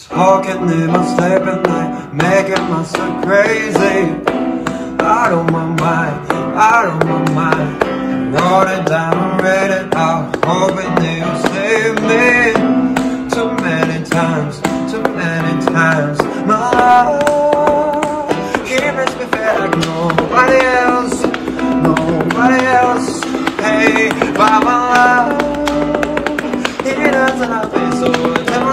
Talking in my sleep at night, making myself crazy. Out of my mind, out of my mind. Wrote it down and read it out, hoping that you'll save me. Too many times, my love, he makes me feel like nobody else, hey, by my love. He doesn't love me, so I tell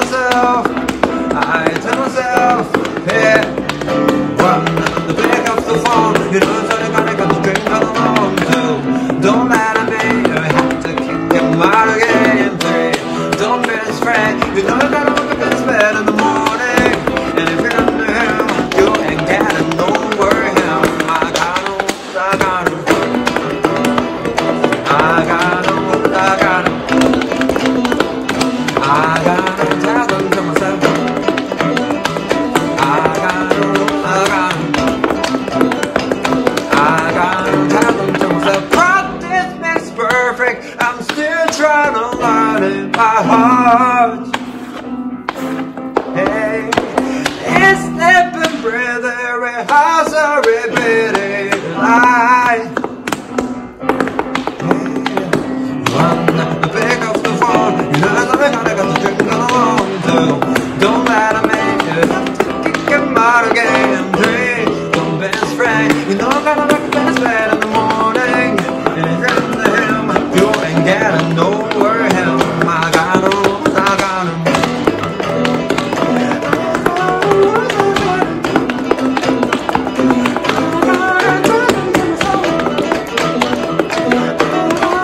myself, hey, run the pick up the phone. You know it's only gonna get the drink along too. Don't matter me, you have to kick him out again. 3, don't be his friend. You know you gotta look at his bed in the morning. And if you're under him, you ain't getting nowhere. Him, I got him. Talking to myself. Practice makes perfect. I'm still trying to learn in my heart. Hey, it's sleeping, breathing, rehearse, repeating line. Pick up the phone. You know that I'm gonna get the drink along too. Don't matter me, you have to kick him out again. 3, don't be his friend. You know I'm gonna make his bed in the morning. And if you're into him, you ain't getting nowhere. Him, I got him.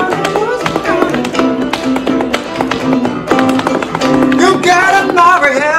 You gotta marry him.